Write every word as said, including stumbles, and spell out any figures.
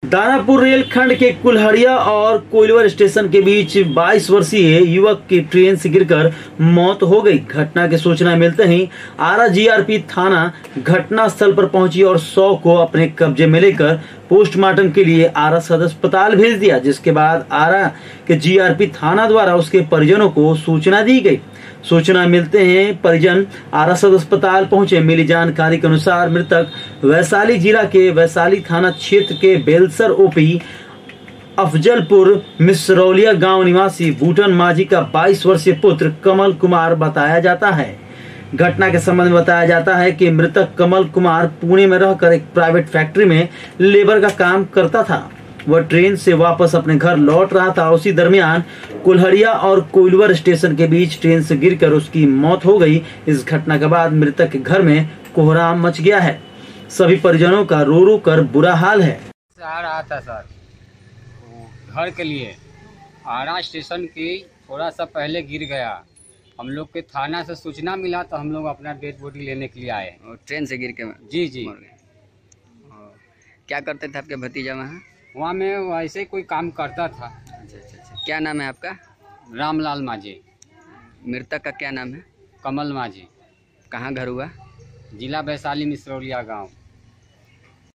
दानापुर रेलखंड के कुल्हड़िया और कोइलवर स्टेशन के बीच बाईस वर्षीय युवक की ट्रेन से गिरकर मौत हो गई। घटना की सूचना मिलते ही आरा जीआरपी थाना घटना स्थल पर पहुंची और शव को अपने कब्जे में लेकर पोस्टमार्टम के लिए आरा सदर अस्पताल भेज दिया, जिसके बाद आरा के जीआरपी थाना द्वारा उसके परिजनों को सूचना दी गई। सूचना मिलते हैं परिजन आरा सदर अस्पताल पहुंचे। मिली जानकारी के अनुसार मृतक वैशाली जिला के वैशाली थाना क्षेत्र के बेलसर ओपी अफजलपुर मिसरौलिया गांव निवासी बूटन माझी का बाईस वर्षीय पुत्र कमल कुमार बताया जाता है। घटना के संबंध में बताया जाता है कि मृतक कमल कुमार पुणे में रहकर एक प्राइवेट फैक्ट्री में लेबर का काम करता था। वह ट्रेन से वापस अपने घर लौट रहा था। उसी दरमियान कुल्हड़िया और कोइलवर स्टेशन के बीच ट्रेन से गिरकर उसकी मौत हो गई। इस घटना के बाद मृतक के घर में कोहराम मच गया है। सभी परिजनों का रो रो कर बुरा हाल है। आ रहा था सर घर के लिए, आरा स्टेशन की थोड़ा सा पहले गिर गया। हम लोग के थाना से सूचना मिला तो हम लोग अपना डेड बॉडी लेने के लिए आए। और ट्रेन से गिर के जी जी क्या करते थे आपके भतीजा वहाँ? वहाँ में वैसे कोई काम करता था। अच्छा अच्छा अच्छा। क्या नाम है आपका? रामलाल माझी। मृतक का क्या नाम है? कमल माझी। कहाँ घर हुआ? जिला वैशाली मिसरौलिया गांव।